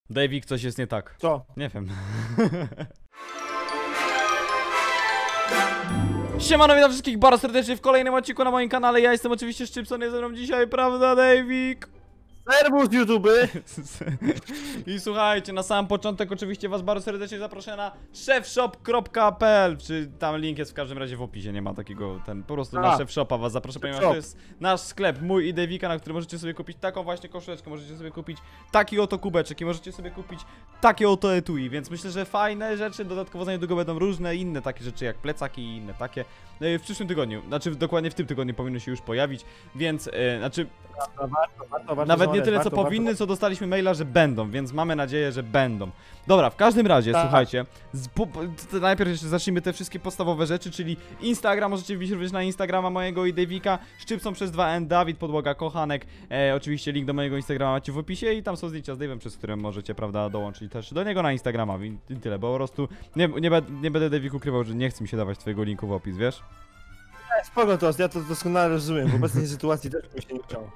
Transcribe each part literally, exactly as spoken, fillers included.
Davik, coś jest nie tak. Co? Nie wiem. Siemano, witam wszystkich bardzo serdecznie w kolejnym odcinku na moim kanale. Ja jestem oczywiście Szczypson, jest ze mną dzisiaj, prawda, Davik? Serwus YouTube! I słuchajcie, na sam początek oczywiście was bardzo serdecznie zaproszę na chefshop kropka p l, czy tam link jest w każdym razie w opisie, nie ma takiego, ten, po prostu A. na chefshopa was zaproszę, ponieważ to jest nasz sklep, mój i Davika, na który możecie sobie kupić taką właśnie koszuleczkę, możecie sobie kupić taki oto kubeczek i możecie sobie kupić takie oto etui, więc myślę, że fajne rzeczy, dodatkowo za niedługo będą różne inne takie rzeczy jak plecaki i inne takie w przyszłym tygodniu, znaczy dokładnie w tym tygodniu powinno się już pojawić, więc, yy, znaczy warto, warto, warto nawet nie tyle warto, co warto, powinny, warto. co dostaliśmy maila, że będą, więc mamy nadzieję, że będą. Dobra, w każdym razie, Tak. słuchajcie, z, po, po, najpierw jeszcze zacznijmy te wszystkie podstawowe rzeczy, czyli Instagram, możecie wbić również na Instagrama mojego i Davika, Szczypson przez dwa N, Dawid Podłoga Kochanek, e, oczywiście link do mojego Instagrama macie w opisie i tam są zdjęcia z Davem, przez które możecie, prawda, dołączyć też do niego na Instagrama i, i tyle, bo po prostu nie, nie, be, nie będę Davik ukrywał, że nie chce mi się dawać twojego linku w opis, wiesz? Spoko to, ja to doskonale rozumiem, w obecnej sytuacji też mi się nie chciało.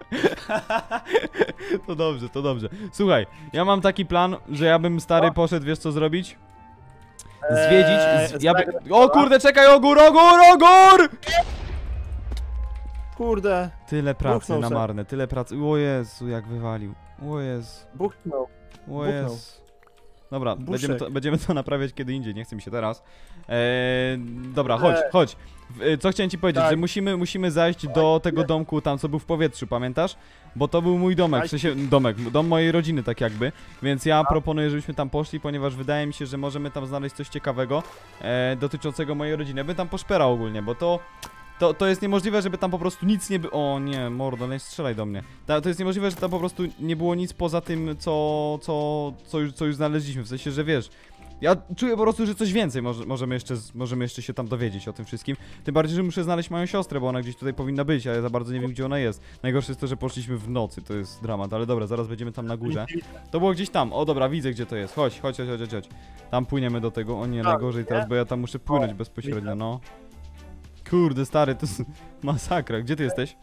To dobrze, to dobrze. Słuchaj, ja mam taki plan, że ja bym stary poszedł, wiesz co zrobić? Zwiedzić, z, ja by... O kurde, czekaj, ogór, ogór, ogór! Kurde. Tyle pracy Buchnął na se. marne, tyle pracy, o Jezu, jak wywalił. O Jezu, Buchnął. o Buchnął. Jezu. Dobra, Buszek. będziemy to, będziemy to naprawiać kiedy indziej, nie chce mi się teraz. Eee, dobra, chodź, chodź. W- Co chciałem ci powiedzieć, Tak. że musimy, musimy zajść do tego domku tam, co był w powietrzu, pamiętasz? Bo to był mój domek, w sensie domek, dom mojej rodziny tak jakby. Więc ja proponuję, żebyśmy tam poszli, ponieważ wydaje mi się, że możemy tam znaleźć coś ciekawego e, dotyczącego mojej rodziny. Ja bym tam poszperał ogólnie, bo to... To, to jest niemożliwe, żeby tam po prostu nic nie było. O nie, mordo, nie strzelaj do mnie. Ta, to jest niemożliwe, że tam po prostu nie było nic poza tym, co, co, co, już, co już znaleźliśmy. W sensie, że wiesz, ja czuję po prostu, że coś więcej może, możemy, jeszcze, możemy jeszcze się tam dowiedzieć o tym wszystkim. Tym bardziej, że muszę znaleźć moją siostrę, bo ona gdzieś tutaj powinna być, a ja za bardzo nie wiem, gdzie ona jest. Najgorsze jest to, że poszliśmy w nocy, to jest dramat, ale dobra, zaraz będziemy tam na górze. To było gdzieś tam, o dobra, widzę, gdzie to jest. Chodź, chodź, chodź, chodź, chodź. Tam płyniemy do tego, o nie, najgorzej teraz, bo ja tam muszę płynąć bezpośrednio, no. Kurde, stary, to jest masakra. Gdzie ty jesteś?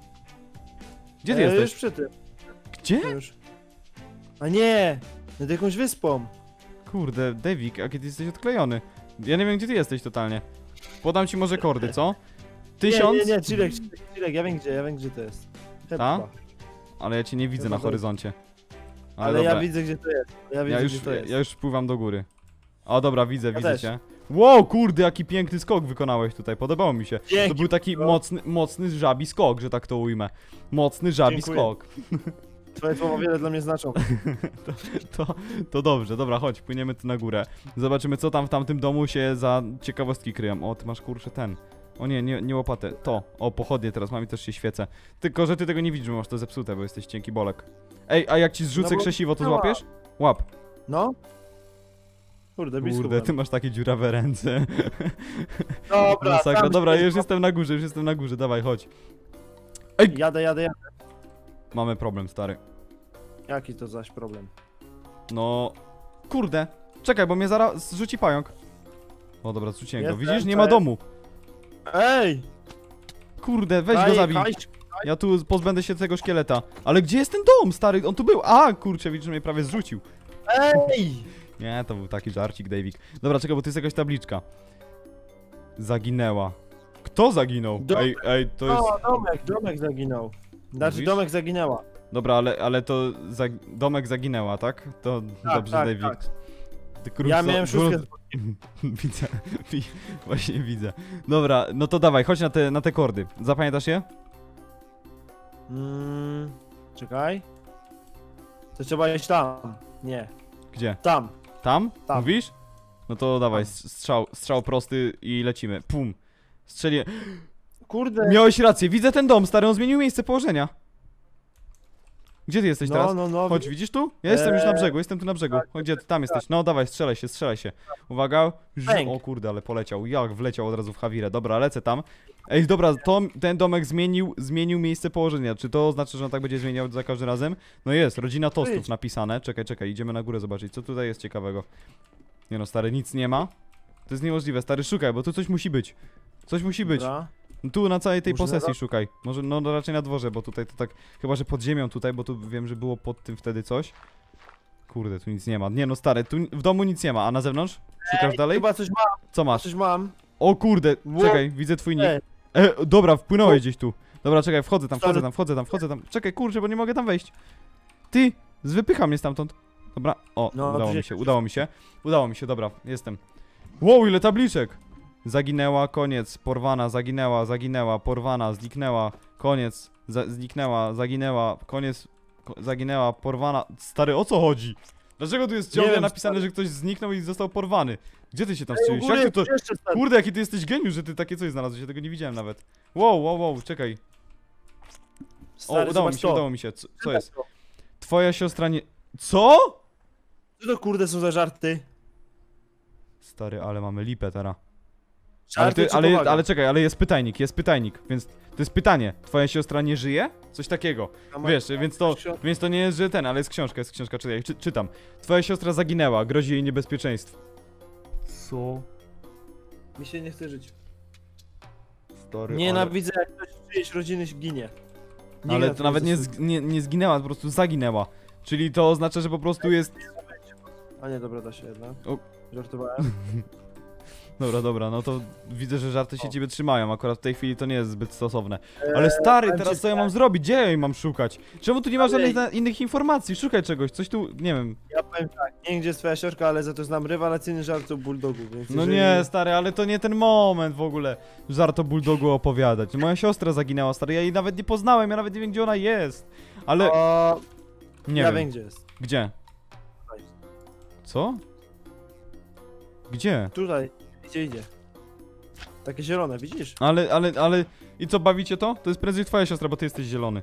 Gdzie ty E, jesteś? Już przy tym. Gdzie? Już. A nie! Nad jakąś wyspą. Kurde, Davik, a kiedy jesteś odklejony? Ja nie wiem, gdzie ty jesteś totalnie. Podam ci może kordy, co? Tysiąc? Nie, nie, nie, Chilek, Chilek, Chilek, ja wiem gdzie, ja wiem gdzie to jest. Ta? Chyba. Ale ja cię nie widzę Chyba na to- horyzoncie. Ale, Ale dobra, ja widzę gdzie to jest. Ja widzę ja już, gdzie to jest. ja już pływam do góry. O dobra, widzę, widzę też. cię. Wow, kurde, jaki piękny skok wykonałeś tutaj, podobało mi się. Dzięki, To był taki bro. mocny, mocny żabi skok, że tak to ujmę. Mocny żabi Dziękuję. skok. Twoje słowa wiele dla mnie znaczą. To, to dobrze, dobra, chodź, płyniemy tu na górę. Zobaczymy, co tam w tamtym domu się za ciekawostki kryją. O, ty masz kurczę ten. O nie, nie, nie łopatę. To. O, pochodnie teraz mam i też się świecę. Tylko, że ty tego nie widzisz, bo masz to zepsute, bo jesteś cienki bolek. Ej, a jak ci zrzucę No bo- krzesiwo, to no złapiesz? Łap. No? Kurde, blisko Kurde, byłem. ty masz takie dziurawe ręce. Dobra, Masakra. tam Dobra, się- już jestem na górze, już jestem na górze, dawaj, chodź. Ej! Jadę, jadę, jadę. Mamy problem, stary. Jaki to zaś problem? No... Kurde. Czekaj, bo mnie zaraz zrzuci pająk. O, dobra, zrzuciłem go. Jestem, Widzisz? Nie co ma jest? domu. Ej! Kurde, weź Daj, go zabij. hajs. Ja tu pozbędę się tego szkieleta. Ale gdzie jest ten dom, stary? On tu był. A, kurczę, widzisz, że mnie prawie zrzucił. Ej! Nie, to był taki żarcik, Davik. Dobra, czekaj, bo to jest jakaś tabliczka. Zaginęła. Kto zaginął? Dom- Ej, ej, to jest... O, domek, domek zaginął. Znaczy, Mówisz? domek zaginęła. Dobra, ale, ale to za... domek zaginęła, tak? To Tak, dobrze, tak, Davik. tak. Ty krótko... Ja miałem szóstkę. Widzę, wi- właśnie widzę. Dobra, no to dawaj, chodź na te, na te kordy. Zapamiętasz je? Mm, czekaj. To trzeba iść tam. Nie. Gdzie? Tam. Tam? Tam. Mówisz? No to dawaj, Tam. s- strzał, strzał prosty i lecimy. Pum. Strzelię. Kurde. Miałeś rację, widzę ten dom, stary, on zmienił miejsce położenia. Gdzie ty jesteś No, teraz? no, no. Chodź, widzisz tu? Ja jestem już na Eee, brzegu, jestem tu na brzegu. tak, Chodź, gdzie ty tam jesteś? No dawaj, strzelaj się, strzelaj się. Uwaga. Ż- Bęk. O kurde, ale poleciał. Jak wleciał od razu w Hawirę. Dobra, lecę tam. Ej, dobra, to, ten domek zmienił, zmienił miejsce położenia. Czy to oznacza, że on tak będzie zmieniał za każdym razem? No jest, rodzina tostów Wyjdź. napisane. Czekaj, czekaj, idziemy na górę zobaczyć, co tutaj jest ciekawego. Nie no, stary, nic nie ma. To jest niemożliwe, stary, szukaj, bo tu coś musi być. Coś musi być. Dobra. Tu na całej tej Może posesji na- szukaj. Może no, no raczej na dworze, bo tutaj to tak. Chyba że pod ziemią tutaj, bo tu wiem, że było pod tym wtedy coś. kurde, tu nic nie ma. Nie no, stary, tu w domu nic nie ma, a na zewnątrz? Szukasz Ej, dalej? Chyba coś mam, Co masz? coś mam. O kurde, Ło- czekaj, widzę twój nick. Ej, E, dobra, wpłynąłeś gdzieś tu. Dobra, czekaj, wchodzę tam, wchodzę Sorry. tam, wchodzę tam, wchodzę tam. Czekaj, kurczę, bo nie mogę tam wejść. Ty, wypycha mnie stamtąd. Dobra, o, No, udało tu mi się- się, udało mi się. Udało mi się, dobra, jestem. Wow, ile tabliczek! Zaginęła, koniec, porwana, zaginęła, zaginęła, porwana, zniknęła, koniec, za, zniknęła, zaginęła, koniec, ko zaginęła, porwana. Stary, o co chodzi? Dlaczego tu jest Nie ciągle wiem, napisane, stary. że ktoś zniknął i został porwany? Gdzie ty się tam Ej, u strzeliłeś? góry Jak ty to... jest jeszcze stary. Kurde, jaki ty jesteś geniusz, że ty takie coś znalazłeś, ja tego nie widziałem nawet. Wow, wow, wow, czekaj. O, Stary, udało mi zobacz się, to. udało mi się. Co, co Czytaj jest? to. Twoja siostra nie... Co? Co to kurde są za żarty? Stary, ale mamy lipę teraz. Ale, Żarty ty, czy ale, powaga? ale czekaj, ale jest pytajnik, jest pytajnik, więc to jest pytanie. Twoja siostra nie żyje? Coś takiego. A ma- Wiesz, więc to, książkę? więc to nie jest, że ten, ale jest książka, jest książka, czytaj, czy, czytam. Twoja siostra zaginęła, grozi jej niebezpieczeństwo. Co? Mi się nie chce żyć. Stary, ale, Nienawidzę jak ktoś z czyjejś rodziny ginie. Nigdy ale na to nawet nie, zasługi. z, nie, nie zginęła, po prostu zaginęła. Czyli to oznacza, że po prostu jest... A nie, dobra, da się jednak. O. Żartowałem. Dobra, dobra, no to widzę, że żarty się O. ciebie trzymają, akurat w tej chwili to nie jest zbyt stosowne. Eee, Ale stary, powiem teraz ci co ja tak, mam zrobić? Gdzie ja jej mam szukać? Czemu tu nie ma Ale- żadnych na- innych informacji? Szukaj czegoś, coś tu, nie wiem. Ja powiem tak, nie wiem gdzie jest twoja siostra, ale za to znam rewelacyjny żart o bulldogu, więc No jeżeli... nie, stary, ale to nie ten moment w ogóle żart o bulldogu opowiadać. Moja siostra zaginęła, stary, ja jej nawet nie poznałem, ja nawet nie wiem, gdzie ona jest. Ale, O, nie ja wiem. wiem gdzie jest. Gdzie? Co? Gdzie? Tutaj, idzie, idzie. Takie zielone, widzisz? Ale, ale, ale... I co, bawicie to? To jest prędzej twoja siostra, bo ty jesteś zielony.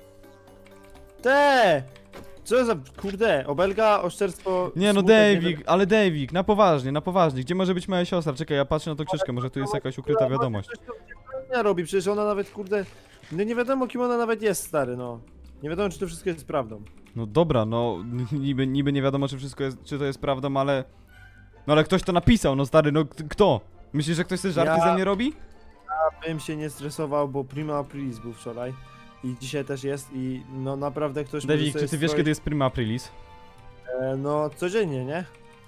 Te! Co za, kurde, obelga, oszczerstwo... Nie no, smutek, Davik, ale Davik, na poważnie, na poważnie. Gdzie może być moja siostra? Czekaj, ja patrzę na tą książkę, może tu jest jakaś ukryta wiadomość. Nie robi, przecież ona nawet, kurde... No nie wiadomo kim ona nawet jest, stary, no. Nie wiadomo czy to wszystko jest prawdą. No dobra, no niby, niby nie wiadomo, czy wszystko jest, czy to jest prawdą, ale... No ale ktoś to napisał, no stary, no k- kto? Myślisz, że ktoś te żarty Ja- ze mnie robi? Ja bym się nie stresował, bo Prima Aprilis był wczoraj. I dzisiaj też jest i no naprawdę ktoś może Davik, sobie czy ty wiesz, stroić- kiedy jest Prima Aprilis? E, no codziennie, nie?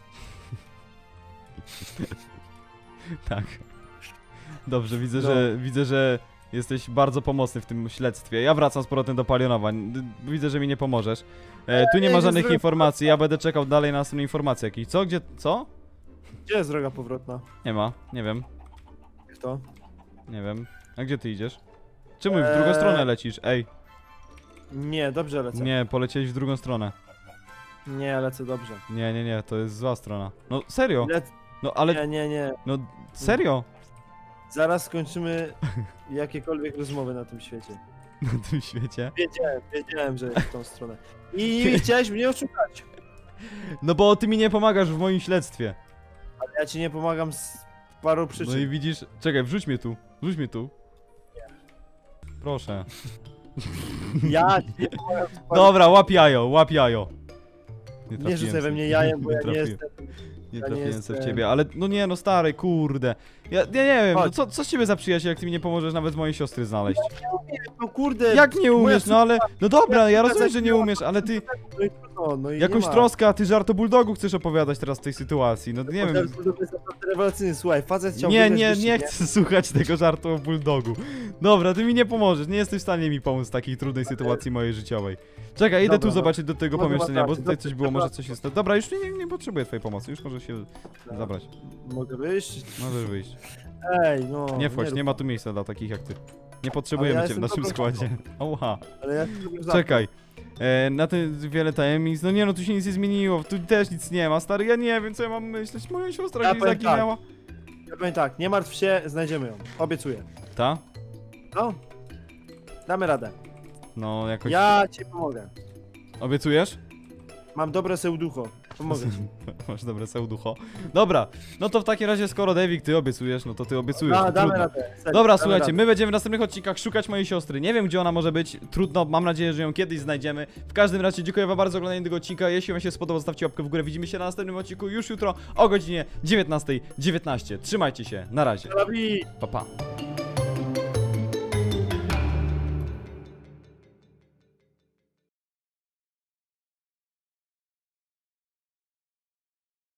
Tak. Dobrze, widzę, No. że widzę, że jesteś bardzo pomocny w tym śledztwie. Ja wracam z powrotem do Palionowa. D- Widzę, że mi nie pomożesz. E, tu nie Ej, ma nie żadnych zrobię- informacji, ja będę czekał dalej na następne informacje jakieś. Co? Gdzie? Co? Gdzie jest droga powrotna? Nie ma, nie wiem, Kto? nie wiem. A gdzie ty idziesz? Czemu w drugą Eee. stronę lecisz? Ej, Nie, dobrze lecę. nie, poleciałeś w drugą stronę. Nie, lecę dobrze. Nie, nie, nie, to jest zła strona. No serio? Lec... No ale, Nie, nie, nie. no serio? Zaraz skończymy jakiekolwiek rozmowy na tym świecie. Na tym świecie. Wiedziałem, wiedziałem, że jest w tą stronę. I chciałeś mnie oszukać. No bo ty mi nie pomagasz w moim śledztwie. Ale ja ci nie pomagam z paru przyczyn. No i widzisz, czekaj, wrzuć mnie tu, wrzuć mnie tu. Proszę. Ja ci nie pomagam z paru... Dobra, łap jajo, łap jajo. Nie trafiłem rzucaj we se- mnie jajem, bo ja nie trafiłem- jestem... Nie ja nie trafiłem se w jestem- ciebie, ale no nie no stary, kurde. Ja, ja nie wiem, no Chodź. co, co z ciebie za przyjaciel, jak ty mi nie pomożesz nawet z mojej siostry znaleźć? No kurde... Jak nie moja umiesz, no ale... No dobra, ja moja rozumiem, że nie zaginęła- umiesz, ale ty No i trudno, no i jakąś nie ma. troskę, a ty żart o bulldogu chcesz opowiadać teraz w tej sytuacji, no nie wiem. To jest naprawdę rewelacyjny, słuchaj, facet chciał Nie, wygrać nie, wyścig, nie chcę słuchać tego żartu o bulldogu. Dobra, ty mi nie pomożesz, nie jesteś w stanie mi pomóc w takiej trudnej sytuacji mojej życiowej. Czekaj, idę Dobra, tu no. zobaczyć do tego Może pomieszczenia, masz bo rację, tutaj dobrze, coś było, może przepraszam. coś jest... Dobra, już nie, nie potrzebuję twojej pomocy, już możesz się zabrać. Mogę wyjść? Możesz wyjść. Ej, no... Nie wchodź, rób nie ma tak. tu miejsca dla takich jak ty. Nie potrzebujemy ja cię w jestem naszym dobrą składzie. Oha. Ale ja ci zrobię za- Czekaj. E, na tym wiele tajemnic. No nie no, tu się nic nie zmieniło, tu też nic nie ma, stary, ja nie wiem co ja mam myśleć. Moja siostra Ja gdzieś powiem tak. zaginęła. Ja powiem tak, nie martw się, znajdziemy ją. Obiecuję. Ta? No. Damy radę. No jakoś... Ja ci pomogę. Obiecujesz? Mam dobre seuducho. Pomogę ci. Masz dobre seuducho. Dobra, no to w takim razie skoro Davik ty obiecujesz, no to ty obiecujesz. Da, no damy trudno. radę. Serio, Dobra, damy słuchajcie, radę. my będziemy w następnych odcinkach szukać mojej siostry. Nie wiem, gdzie ona może być. Trudno, mam nadzieję, że ją kiedyś znajdziemy. W każdym razie dziękuję wam bardzo za oglądanie tego odcinka. Jeśli wam się spodobał, zostawcie łapkę w górę. Widzimy się na następnym odcinku już jutro o godzinie dziewiętnastej dziewiętnaście. Trzymajcie się, na razie. Dawid! Pa, pa.